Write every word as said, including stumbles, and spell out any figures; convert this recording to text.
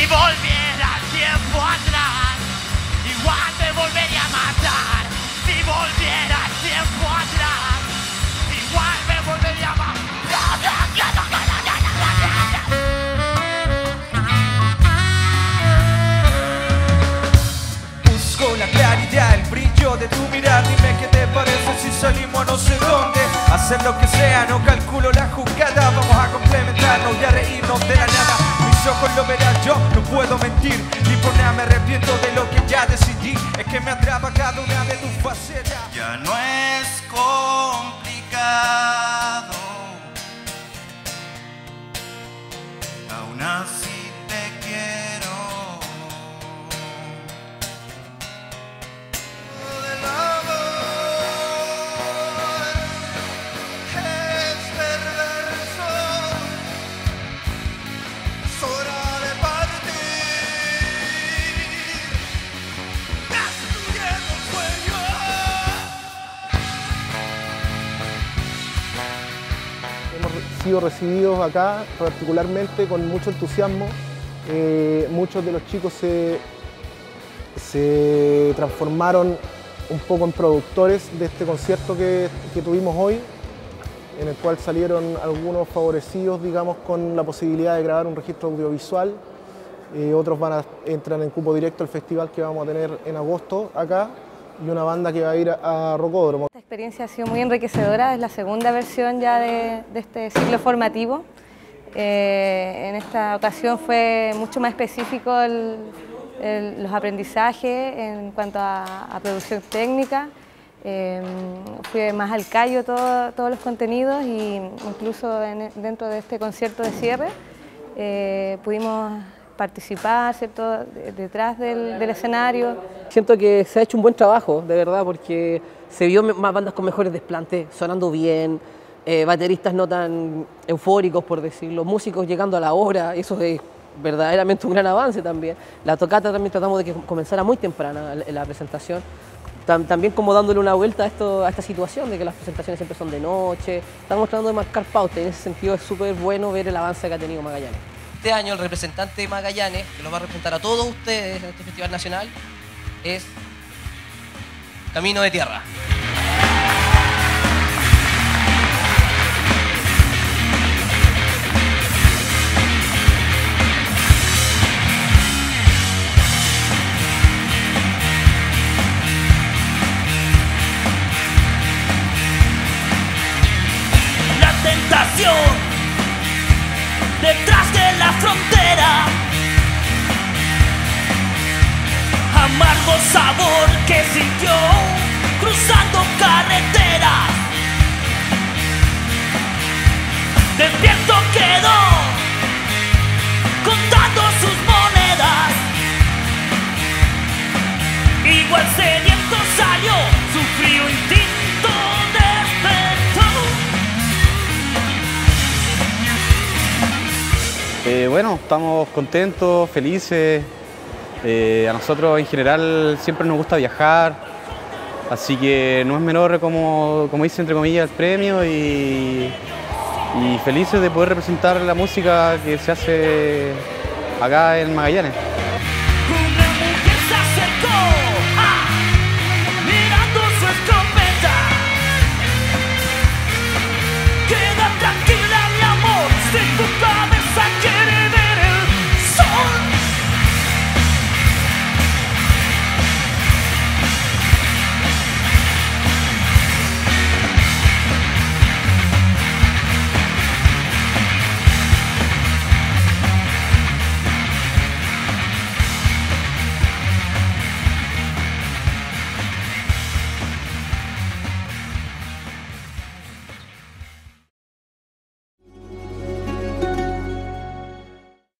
volviera el tiempo atrás, igual me volvería a matar. Si volviera el tiempo atrás, igual me volvería a matar. Busco la claridad, el brillo de tu mirar. Dime qué te parece si salimos a no sé dónde. Hacer lo que sea, no calculo la jugada. Vamos a complementarnos y a reírnos de la nada. Mis ojos lo verán, yo no puedo mentir. Ni por nada me arrepiento de lo que ya decidí. Es que me atrapa cada una de tus facetas. Ya no es complicado, aún así te quiero. El amor es perverso, es hora de partir, destruyendo el sueño. Hemos sido recibidos acá particularmente con mucho entusiasmo. Eh, muchos de los chicos se, se transformaron un poco en productores de este concierto que, que tuvimos hoy, en el cual salieron algunos favorecidos, digamos, con la posibilidad de grabar un registro audiovisual. Eh, otros van a, entran en cupo directo al festival que vamos a tener en agosto acá, y una banda que va a ir a, a Rocódromo. Esta experiencia ha sido muy enriquecedora, es la segunda versión ya de, de este ciclo formativo. Eh, en esta ocasión fue mucho más específico el, el, los aprendizajes en cuanto a, a producción técnica. Eh, fue más al callo todo, todos los contenidos, y incluso en, dentro de este concierto de cierre eh, pudimos participar, ¿cierto?, detrás del, del escenario. Siento que se ha hecho un buen trabajo, de verdad, porque se vio más bandas con mejores desplantes, sonando bien, eh, bateristas no tan eufóricos, por decirlo, músicos llegando a la hora. Eso es verdaderamente un gran avance también. La tocata también tratamos de que comenzara muy temprana la, la presentación, también como dándole una vuelta a, esto, a esta situación de que las presentaciones siempre son de noche. Estamos tratando de marcar pauta, y en ese sentido es súper bueno ver el avance que ha tenido Magallanes. Este año el representante de Magallanes, que los va a representar a todos ustedes en este festival nacional, es Camino de Tierra. La tentación detrás de la frontera, amargo sabor que sintió cruzando carreteras. Despierto quedó contando sus monedas, igual sediento salió, su frío instinto despertó. Eh, bueno, estamos contentos, felices. Eh, a nosotros en general siempre nos gusta viajar, así que no es menor, como, como dice entre comillas, el premio, y, y felices de poder representar la música que se hace acá en Magallanes.